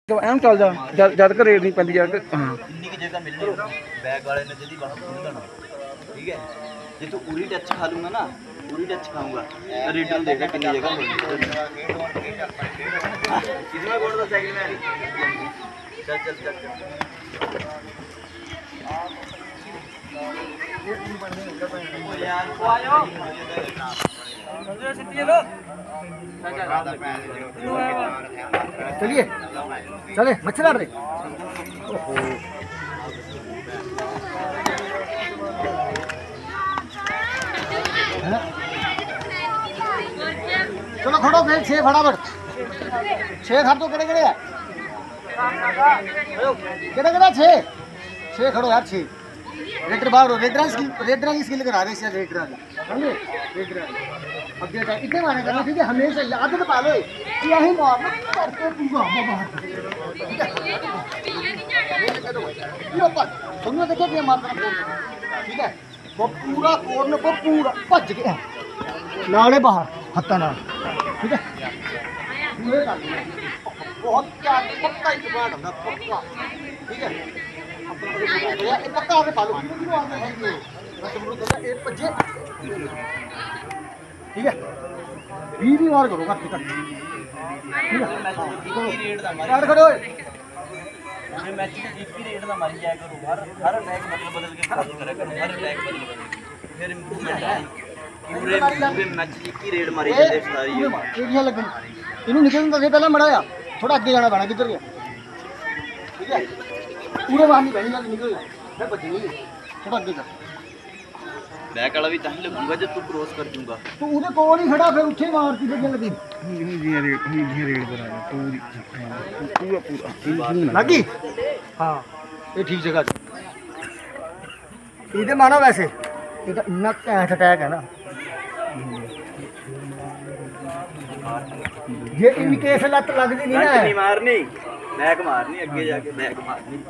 ਐਨ ਚੱਲ ਜਾ ਜਦ ਕਿ ਰੇਟ ਨਹੀਂ ਪੈਂਦੀ ਯਾਰ। ਹਾਂ ਇੰਨੀ की जगह मिलनी बैग वाले ने जल्दी बाहर खोल देना। ठीक है जे तू पूरी टच खा लूंगा ना पूरी टच खाऊंगा तो रिटर्न देखा कितनी जगह मिलनी किसी में बोल दो साइकिल में आ रही चल चल चल ओ यार आ जाओ चलिए चले मच्छर रहे। चलो खड़ो फिर 6 फटाफट 6 खड़ तो केड़े है केड़े 6 खड़ो यार 6 रेडर बाहर रेडर की स्किल करा रहे हैं रेडर समझे रेडर अगे इतने मारने करना ठीक है हमेशा आदत पा लो कि यही मारना करके पूरा बाहर तुमने देखो क्या मारना ठीक है वो पूरा कोर्नर को पूरा भज गया नाले बाहर हत्था नाल ठीक है पूरे कर दिया बहुत क्या पक्का ही जुगाड़ होगा पक्का ठीक है अपना पक्का आगे पालो क्यों आगे है ये मैं तुमको कहता एक भजे ठीक है 20 बार करो घट घट ठीक है यार खड़ो मैं मैच में एक ही रेट ना मारी जाया करो हर अटैक मतलब बदल के खर्च करा करो हर अटैक बदल फिर इंप्रूवमेंट है पूरे मैच एक ही रेट मारी जाते सारी एरिया लगन इनु निकलने तो पहले मड़ाया थोड़ा आगे जाना पैना किधर गया ठीक है पूरे बाहर नहीं बहनी जाके निकल मैं बच नहीं थोड़ा आगे जा बैक वाला भी ताही लगूंगा जब तू क्रॉस कर दूंगा तो उधर कोल ही खड़ा फिर उठे मारती फिर लगी रेड पर आ पूरी पूरा पूरा लगी हां ये ठीक जगह इधर मानो वैसे ये तो इतना कैंट अटैक है ना ये इन केस लत लगदी नहीं ना नहीं मारनी बैक मारनी आगे जाके बैक मारनी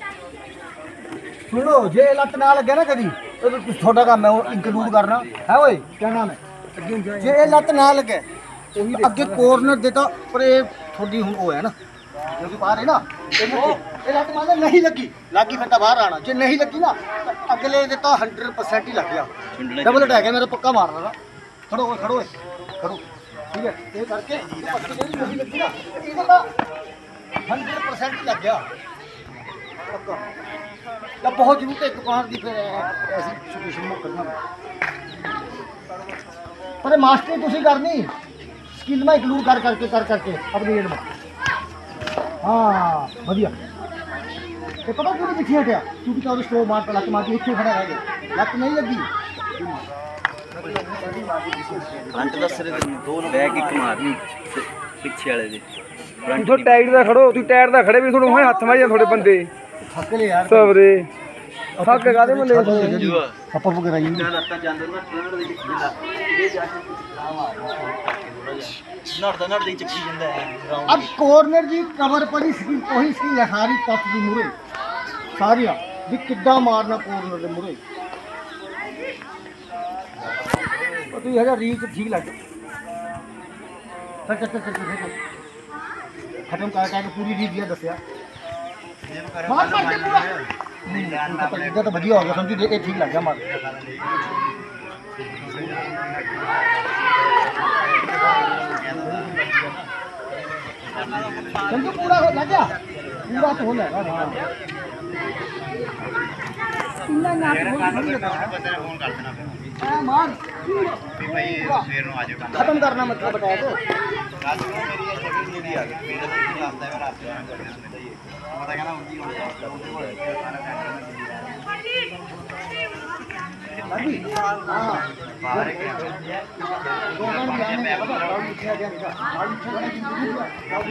सुनो जे लत ना लगे ना कभी तो थोड़ा काम है इंक्लूड करना है ओए क्या नाम है जे लत ना लगे अगे कॉर्नर देता पर ये थोड़ी हुन वो है ना क्योंकि बाहर है ना ये लत मान नहीं लगी फटा बाहर आना जे नहीं लगी ना अगले देता 100% ही लग गया डबल अटैक है मेरा पक्का मार रहा खड़ो ठीक है ये करके नहीं लगी ना ये तो 100% ही लग गया पक्का या बहुत जरूरत है दुकान की फिर ऐसी सिचुएशन में करना पर मास्टरी तुसी करनी स्किल में इंक्लूड कर करके अपनी गेम में हाँ बढ़िया ये पता क्यों दिखी हटिया क्योंकि तो स्लो मारता लत मारती इतने खड़ा रह गया लत नहीं लगी फ्रंट ਦਾ ਸਿਰੇ ਦੋ ਬੈਕ ਇੱਕ ਮਾਰਨੀ ਪਿੱਛੇ ਵਾਲੇ ਦੇ ਤੂੰ ਟਾਈਟ ਦਾ ਖੜੋ ਤੂੰ ਟਾਇਰ ਦਾ ਖੜੇ ਵੀ ਤੁਹਾਨੂੰ ਹੋਏ ਹੱਥ ਮਾਰੀ ਥੋੜੇ ਬੰਦੇ ਥੱਕ ਲੈ ਯਾਰ ਸਬਰੇ ਥੱਕ ਕਾਦੇ ਮੱਲੇ ਆਪਾਂ ਵਗਰਾ ਹੀ ਲੱਤਾਂ ਜਾਂਦੇ ਨਾ ਟ੍ਰੇਨਰ ਦੇ ਇਹ ਜਾ ਕੇ ਨੜਦਾ ਚੱਕੀ ਜਾਂਦਾ ਹੈ अब कॉर्नर जी कवर पर ही स्किल वही स्किल है सारी पप की मुरे सारिया भी किड्डा मारना कॉर्नर के मुरे तो तू है रीच ठीक लग चल खत्म कर पूरी रीच दिया दसिया मार के पूरा नहीं तो बढ़िया हो गया समझी ये ठीक लग गया मार समझो पूरा लग गया पूरा तो हो जाएगा इतना ना फोन कर देना मार खत्म करना मतलब बताया तो हाँ